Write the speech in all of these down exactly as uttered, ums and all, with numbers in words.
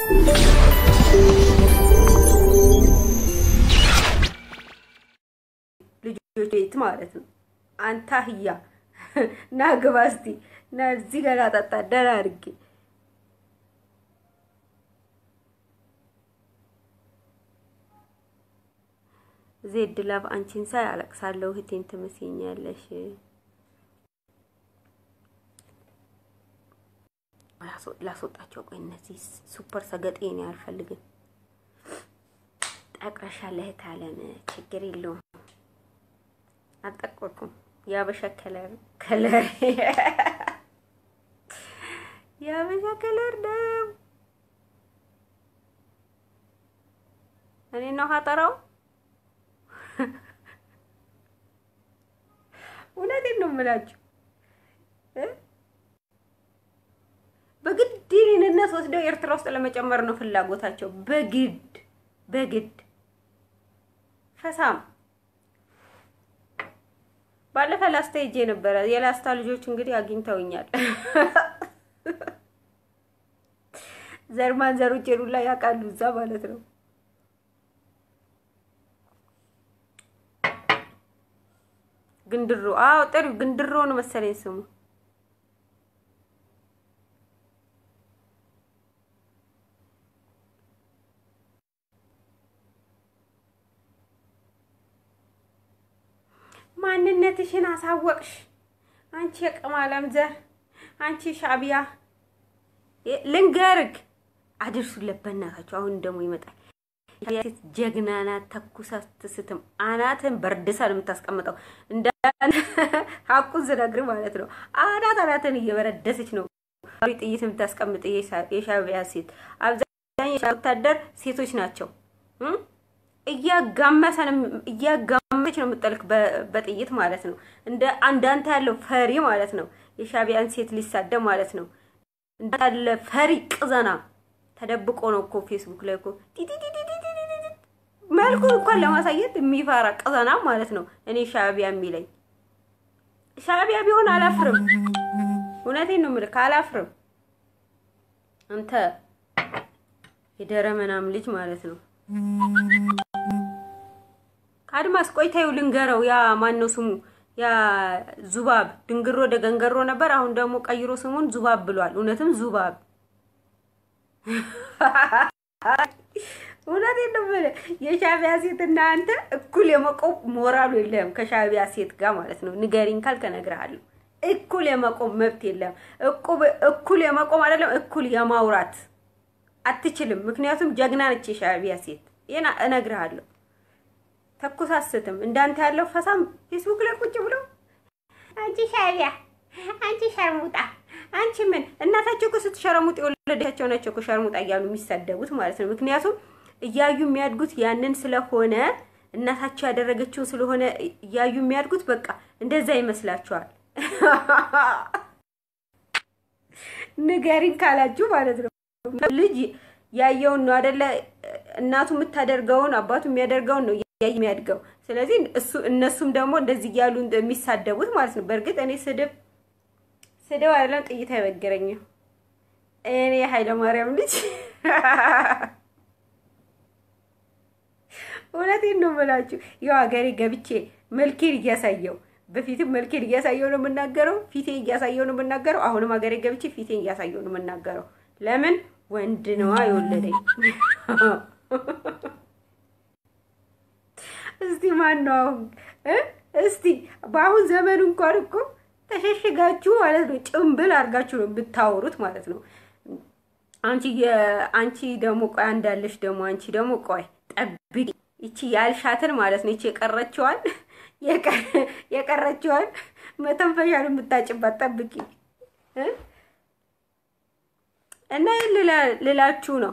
ልጆች ቤት ማለት ነው አንተ ህያ ናግባስቲ ናዚ ጋር አጣጣ ደራርቂ ዜድ ላብ አንቺን ሳይ አለቅሳለሁ ህቴን ትመስኛለሽ ላስወጣቸው ቆይ እነዚህ ሱፐር ሰገጤን ያልፈልግም ጠቅረሻለህ ታለም ችግር የለውም አጠቆርኩም ያበሻ ከለር ከለር ያበሻ ከለር ነው እኔ ነው ሀጠራው ወላዴ ነው የምላችሁ በግድ እነሱ ወስደው ኤርትራ ውስጥ ለመጨመር ነው ፍላጎታቸው በግድ በግድ ፈሳም ባለፈ ላስቴጅ ነበር የላስታ ልጆች እንግዲህ አግኝተውኛል ዘርማን ዘሮች የሩላ ያቃሉ እዛ ማለት ነው ግንድሮ አው ጥሩ ግንድሮ ነው መሰለኝ ስሙ ማንነትሽን አሳወቅሽ አንቺ የቀማላም ዘር አንቺ ሻቢያ ልንገርክ አድርሱለት በእናታችሁ አሁን ደሞ ይመጣል ያት ጀግናና ተኩሳት ስትም አናትን በርድሳል የምታስቀምጠው እንደ ሀቁን ዝነግር ማለት ነው አናት አናትን እየበረደሰች ነው ጥይት የምታስቀምጥ የሻቢያ ሴት አብዛኛው ወታደር ሴቶች ናቸው እያጋመሰን እያጋመች ነው የምትጠልቅ በጥይት ማለት ነው እንደ አንዳንተ ያለው ፈሪ ማለት ነው የሻቢያን ሴት ሊሳደብ ማለት ነው እንዳለ ፈሪ ቅዘና ተደብቆ ነው እኮ ፌስቡክ ላይ እኮ መልኩ እንኳን ለማሳየት የሚፈራ ቅዘና ማለት ነው እኔ ሻቢያ የሚለኝ ሻቢያ ቢሆን አላፍርም እውነቴን ነው የምልህ አላፍርም አንተ የደረመናም ልጅ ማለት ነው አድማስ ቆይታዩ ልንገረው ያ ማን ነው ስሙ ያ ዙባብ ድንግሮ ደገንገሮ ነበር አሁን ደግሞ ቀይሮ ስሙን ዙባብ ብሏል እውነትም ዙባብ ወላዴ ነው የሻቢያ ሴትና አንተ እኩል የመቆም ሞራሉ የለም ከሻቢያ ሴት ጋር ማለት ነው ንገሪን ካልከ ነግራለሁ እኩል የመቆም መብት የለም እኩል እኩል የመቆም አይደለም እኩል የማውራት አትችልም ምክንያቱም ጀግና ነች የሻቢያ ሴት የና እነግራለሁ ተኩሳስተም እንዳንተ ያለው ፈሳም ፌስቡክ ላይ ቁጭ ብሎ አንቺ ሻቢያ አንቺ ሸርሙጣ አንቺ ምን እናታቸው እኮ ስትሸርሙጥ የወለደቻቸው ናቸው እኮ ሸርሙጣ እያሉ የሚሳደቡት ማለት ነው ምክንያቱም እያዩ የሚያድጉት ያንን ስለሆነ እናታቸው ያደረገችው ስለሆነ እያዩ የሚያድጉት በቃ እንደዛ ይመስላችኋል ንገሪን ካላችሁ ማለት ነው ልጅ ያየው ነው አይደለ እናቱ የምታደርገውን አባቱ የሚያደርገውን ነው ያይ የሚያድገው ስለዚህ እሱ እነሱም ደግሞ እንደዚህ ያሉ የሚሳደቡት ማለት ነው በርግጥ እኔ ስድብ ስድብ አይደለም ጥይት አይበገረኝ እኔ ኃይለ ማርያም ልጅ ወላዴ ነው ማለት ያው ሀገሬ ገብቼ መልኬን እያሳየው በፊትም መልኬን እያሳየው ነው የምናገረው ፊቴን እያሳየው ነው የምናገረው አሁንም ሀገሬ ገብቼ ፊቴን እያሳየው ነው የምናገረው ለምን ወንድ ነው አይወለደኝ እስቲ ማን ነው እስቲ ባሁን ዘመኑ እንኳን እኮ ተሸሽጋችሁ ማለት ነው ጭምብል አርጋችሁ ነው ብታወሩት ማለት ነው አንቺ አንቺ ደሞ ቆይ አንዳለሽ ደሞ አንቺ ደሞ ቆይ ጠብቂ እቺ ያልሻትን ማለት ነው እቺ የቀረችዋን የቀረችዋን መተንፈሻን የምታጭባት ጠብቂ እና ልላችሁ ነው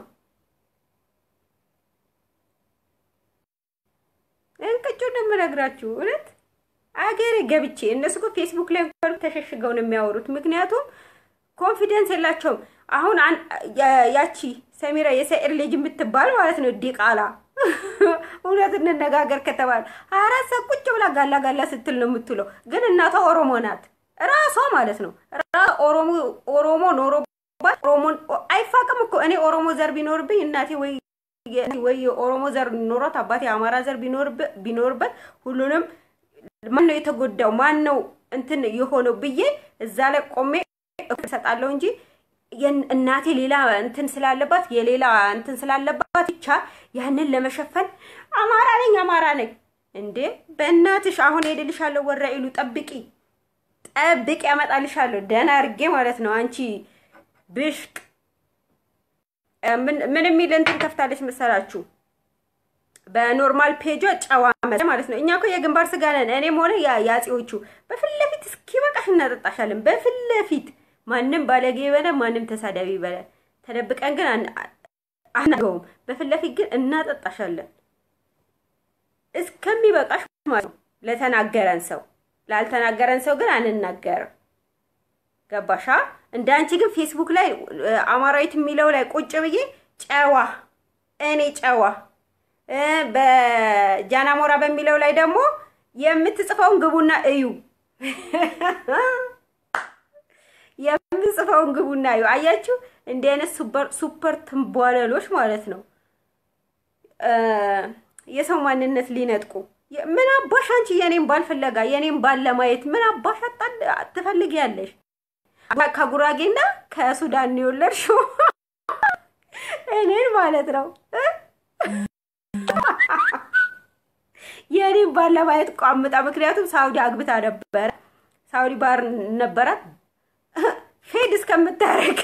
እንቅጩ ነው የምነግራችሁ እውነት አገሬ ገብቼ እነሱ እኮ ፌስቡክ ላይ ተሸሽገው ነው የሚያወሩት ምክንያቱም ኮንፊደንስ የላቸውም አሁን ያቺ ሰሚራ የሰኢር ልጅ የምትባል ማለት ነው ዲቃላ እውነት እንነጋገር ከተባለ አራሳ ቁጭ ብላ ጋላ ጋላ ስትል ነው የምትለው ግን እናቷ ኦሮሞ ናት ራሷ ማለት ነው ኦሮሞ ኦሮሞ ኖሮ ኦሮሞን አይፋቅም እኮ እኔ ኦሮሞ ዘር ቢኖርብኝ እናቴ ወይ ወይ ኦሮሞ ዘር ኖሮት አባቴ አማራ ዘር ቢኖርበት ቢኖርበት ሁሉንም ማን ነው የተጎዳው ማን ነው እንትን የሆነው ብዬ እዛ ላይ ቆሜ እሰጣለሁ እንጂ እናቴ ሌላ እንትን ስላለባት የሌላ እንትን ስላለባት ብቻ ያንን ለመሸፈን አማራ ነኝ አማራ ነኝ እንዴ በእናትሽ አሁን ሄድልሻለሁ ወራኢሉ ጠብቂ ጠብቂ ያመጣልሻለሁ ደና አርጌ ማለት ነው አንቺ ብሽቅ ምን ምን የሚል እንትን ከፍታለች መሰላችሁ በኖርማል ፔጅ ጫዋ ማለት ነው እኛ እኮ የግንባር ስጋ ነን እኔም ሆነ ያ ያጺዎቹ በፍለፊት እስኪ በቃሽ እናጠጣሻለን በፍለፊት ማንንም ባለጌ በለ ማንንም ተሳዳቢ በለ ተደብቀን ግን አናገውም በፍለፊት ግን እናጠጣሻለን እስከሚበቃሽ ማለት ለተናገረን ሰው ላልተናገረን ሰው ግን አንናገርም ገባሻ እንዳንቺ ግን ፌስቡክ ላይ አማራዊት የሚለው ላይ ቁጭ ብዬ ጫዋ እኔ ጫዋ በጃናሞራ በሚለው ላይ ደግሞ የምትጽፈውን ግቡና እዩ የምትጽፈውን ግቡና እዩ አያችሁ እንደ አይነት ሱፐር ሱፐር ትንቧለሎች ማለት ነው የሰው ማንነት ሊነጥቁ ምን አባሽ አንቺ የኔን ባል ፈለጋ የኔን ባል ለማየት ምን አባሽ አትፈልጊያለሽ ከጉራጌና ከሱዳን ነው የወለድሽው እኔን ማለት ነው የኔን ባል ለማየት ቋምጣ ምክንያቱም ሳውዲ አግብታ ነበር ሳውዲ ባር ነበራት ፌድ እስከምታረግ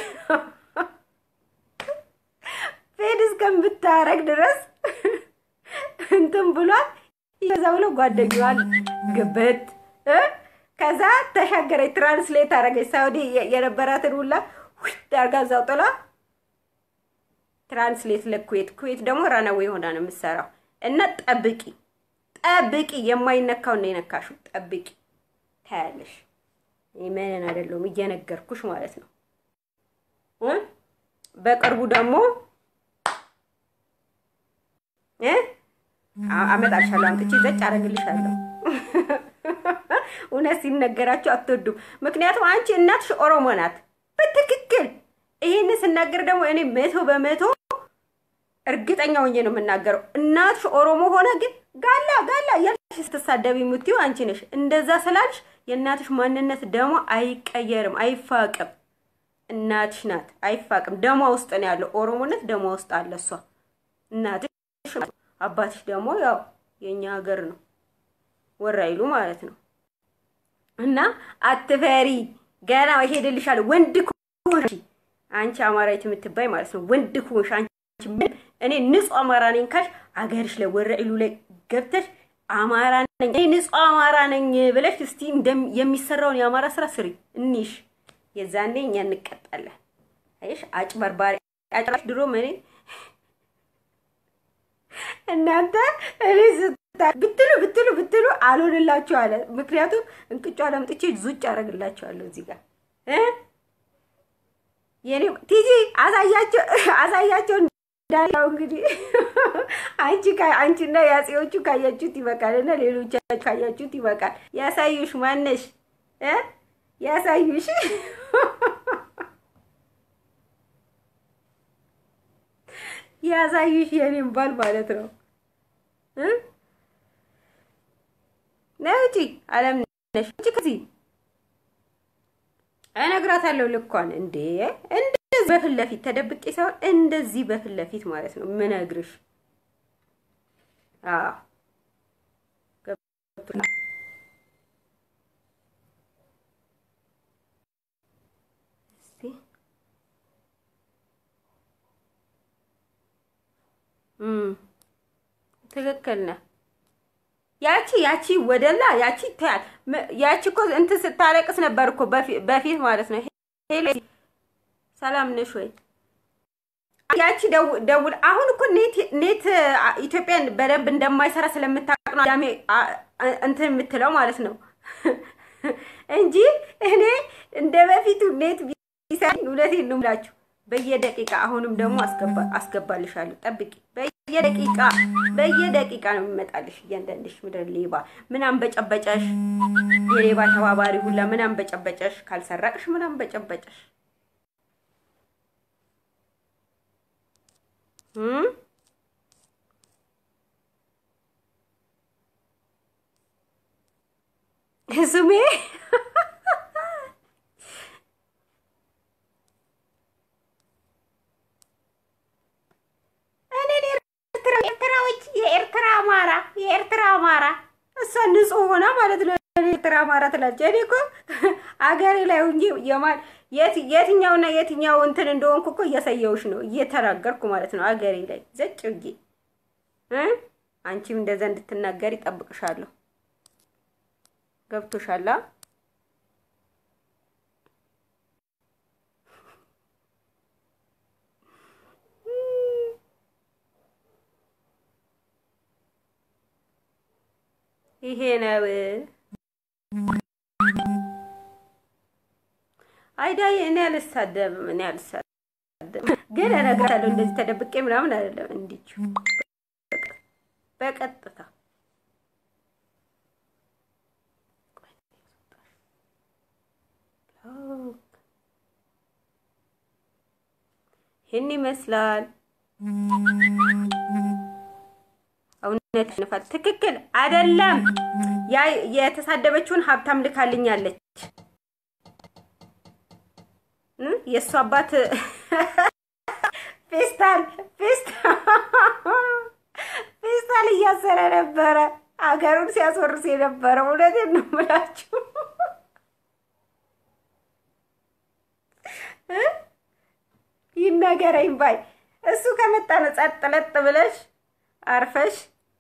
ፌድ እስከምታረግ ድረስ እንትን ብሏል ይዘውለው ጓደኛዋን ግበት ከዛ ተሻገረ ትራንስሌት አረገች ሳውዲ የነበራትን ሁላ ዳርጋ ዛውጥላ ትራንስሌት ለኩዌት ኩዌት ደግሞ ራናው ይሆና ነው የምሰራው እና ጠብቂ ጠብቂ የማይነካው ነው የነካሹ ጠብቂ ታያለሽ ይመነን አይደለም እየነገርኩሽ ማለት ነው እ በቅርቡ ደግሞ እ አመጣሻለሁ አንቺ ዘጭ አረግልሻለሁ ኡነስ ይነገራችሁ አትወዱ ምክንያቱም አንቺ እናትሽ ኦሮሞ ናት በትክክል ይሄን ስናገር ደግሞ እኔ መቶ በመቶ እርግጠኛ ሆኜ ነው የምናገረው እናትሽ ኦሮሞ ሆነ ግን ጋላ ጋላ ያልሽ ስትሳደቢ ሙቲው አንቺ ነሽ እንደዛ ስላልሽ የእናትሽ ማንነት ደግሞ አይቀየርም አይፋቅም እናትሽ ናት አይፋቅም ደሞ ውስጥ ነው ያለው ኦሮሞነት ደሞ ውስጥ አለ እሷ እናትሽ አባትሽ ደግሞ ያው የኛ ሀገር ነው ወራይሉ ማለት ነው እና አትፈሪ ገና ይሄድልሻል ወንድ ኩሽ አንቺ አማራይት የምትባይ ማለት ነው ወንድ ኩሽ አንቺ እኔ ንጹህ አማራ ነኝ ካሽ አገርሽ ላይ ወራይሉ ላይ ገብተሽ አማራ ነኝ እኔ ንጹህ አማራ ነኝ ብለሽ እስቲ እንደም የሚሰራውን የአማራ ስራ ስሪ እንይሽ የዛኔ እኛ እንቀጣለን አይሽ አጭበርባሪ አጭበርባሪ ድሮ ምን እናንተ እሪዝ ብትሉ ብትሉ ብትሉ አልሆንላችሁ አለ ምክንያቱም እንቅጫ ለምጥቼ ዙጭ አረግላችኋለሁ እዚህ ጋር እ የኔ ቲጂ አሳያቸው አሳያቸው እንዳለው እንግዲህ አንቺ ካይ አንቺና ያጼዎቹ ካያችሁት ይበቃልና ሌሎቻችሁ ካያችሁት ይበቃል ያሳዩሽ ማነሽ እ ያሳዩሽ ያሳዩሽ የኔን ባል ማለት ነው እ ነውጪ አለም ነሽ እቺ ከዚህ እነግራታለሁ ልኳን እንዴ እንደዚህ በፍለፊት ተደብቄ ሳይሆን እንደዚህ በፍለፊት ማለት ነው ምነግርሽ አዎ ገብቶና እስቲ እም ትክክል ነህ ያቺ ያቺ ወደላ ያቺ ታያል ያቺ እኮ እንትን ስታለቅስ ነበር እኮ በፊት ማለት ነው ሄሎ ሰላም ነሽ ወይ ያቺ ደውል አሁን እኮ ኔት ኔት ኢትዮጵያን በደንብ እንደማይሰራ ስለምታውቅ ነው ዳሜ እንትን የምትለው ማለት ነው እንጂ እኔ እንደ በፊቱ ኔት ቢሰራ እውነቴን ነው የምላችሁ በየደቂቃ አሁንም ደግሞ አስገባ አስገባልሻለሁ ጠብቂ በየደቂቃ በየደቂቃ ነው የሚመጣልሽ እያንዳንድሽ ምድር ሌባ ምናም በጨበጨሽ የሌባ ተባባሪ ሁላ ምናም በጨበጨሽ ካልሰራቅሽ ምናም በጨበጨሽ እም ስሜ የኤርትራ አማራ የኤርትራ አማራ እሷ ንጹህ ሆና ማለት ነው። የኤርትራ አማራ ትላለች። እኔ እኮ አገሬ ላይ እንጂ የማን የት የትኛውና የትኛው እንትን እንደሆንኩ እኮ እያሳየውሽ ነው እየተናገርኩ ማለት ነው። አገሬ ላይ ዘጭ ብዬ እ አንቺም እንደዛ እንድትናገሪ ጠብቅሻለሁ። ገብቶሻል? ይሄ ነው አይዳይ። እኔ አልሳደብም እኔ አልሳደብም፣ ግን እነግራለሁ እንደዚህ ተደብቄ ምናምን አይደለም። እንዲቹ በቀጥታ ይሄን ይመስላል። እውነት ነፋት ትክክል አይደለም። ያ የተሳደበችውን ሀብታም ልካልኛለች። የሷ አባት ፌስታል ፌስታል ፌስታል እያሰረ ነበረ አገሩን ሲያስወርስ የነበረ። እውነቴን ነው የምላችሁ። ይነገረኝ ባይ እሱ ከመጣ ነው ጸጥ ለጥ ብለሽ አርፈሽ።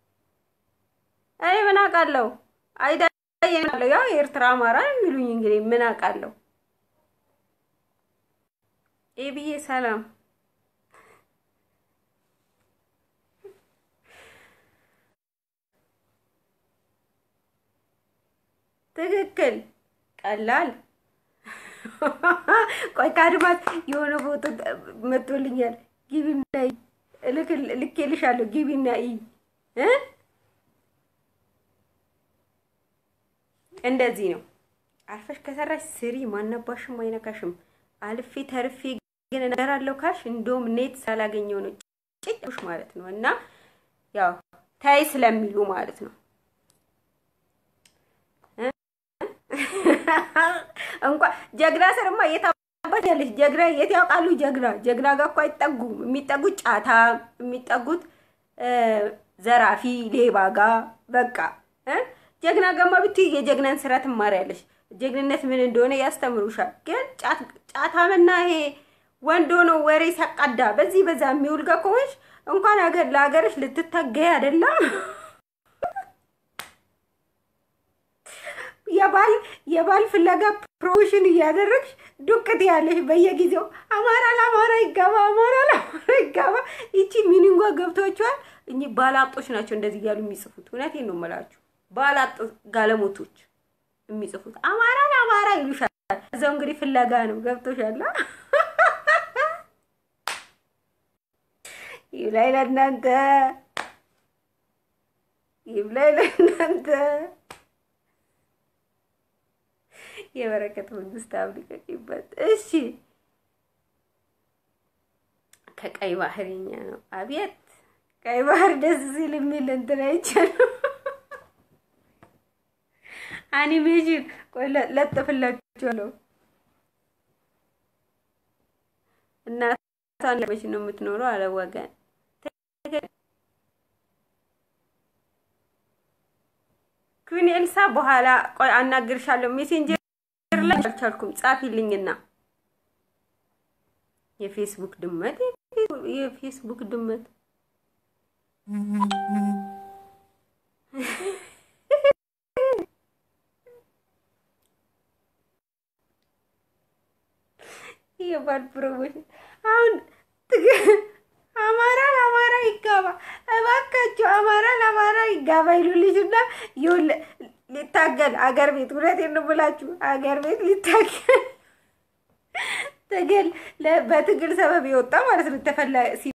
አይ ምን አውቃለሁ አይዳየናለሁ። ያው የኤርትራ አማራ የሚሉኝ እንግዲህ ምን አውቃለሁ። ኤቢዬ ሰላም ትክክል ቀላል። ቆይ ካድማት የሆነ ፎቶ መጥቶልኛል። ግቢና ልክ ልኬልሻለሁ። ግቢና ኢ እ እንደዚህ ነው። አርፈሽ ከሰራሽ ስሪ፣ ማናባሽም አይነካሽም። አልፌ ተርፌ ግን እንደራለው ካልሽ እንደውም ኔት ሳላገኘው ነው ጭጭሽ ማለት ነው። እና ያው ታይ ስለሚሉ ማለት ነው። እንኳን ጀግና ስርማ የታባሽ ያለሽ ጀግና የት ያውቃሉ? ጀግና ጀግና ጋር እኮ አይጠጉም። የሚጠጉት ጫታ የሚጠጉት ዘራፊ ሌባ ጋር በቃ እ ጀግና ጋማ ብትይ የጀግናን ስራ ትማሪያለሽ። ጀግንነት ምን እንደሆነ ያስተምሩሻል። ግን ጫታምና ይሄ ወንዶ ነው ወሬ ሰቀዳ በዚህ በዛ የሚውል ጋር ከሆንሽ እንኳን ሀገር ለሀገርሽ ልትታገይ አይደለም የባል የባል ፍለጋ ፕሮሞሽን እያደረግሽ ዱቅት ያለሽ በየጊዜው አማራ ለአማራ ይጋባ አማራ ለአማራ ይጋባ። እቺ ሚኒንጓ ገብቷቸዋል። እኚ ባላጦች ናቸው እንደዚህ እያሉ የሚጽፉት። እውነቴን ነው የምላችሁ። ባላጥ ጋለሞቶች የሚጽፉት አማራ ለአማራ ይሉሻል። እዛው እንግዲህ ፍለጋ ነው። ገብቶሻል? ይብላኝ ለእናንተ ይብላኝ ለእናንተ። የበረከት መንግስት አብልቀቂበት። እሺ ከቀይ ባህርኛ ነው። አቤት ቀይ ባህር ደስ ሲል የሚል እንትን አይቻልም። አኒሜሽን ቆይ ለጥፍላችኋለሁ። እናቷን ለመች ነው የምትኖረው አለ ወገን። ኩን ኤልሳ በኋላ ቆይ አናግርሻለሁ። ሜሴንጀር ላይ አልቻልኩም። ጻፊልኝና የፌስቡክ ድመት የፌስቡክ ድመት የባል ፕሮሞሽን አሁን አማራ ለአማራ ይጋባ እባካችሁ አማራ ለአማራ ይጋባ ይሉልሽና ይሁን ሊታገል አገር ቤት። እውነቴን ነው ብላችሁ አገር ቤት ሊታገል ትግል በትግል ሰበብ ይወጣ ማለት ነው። ተፈላ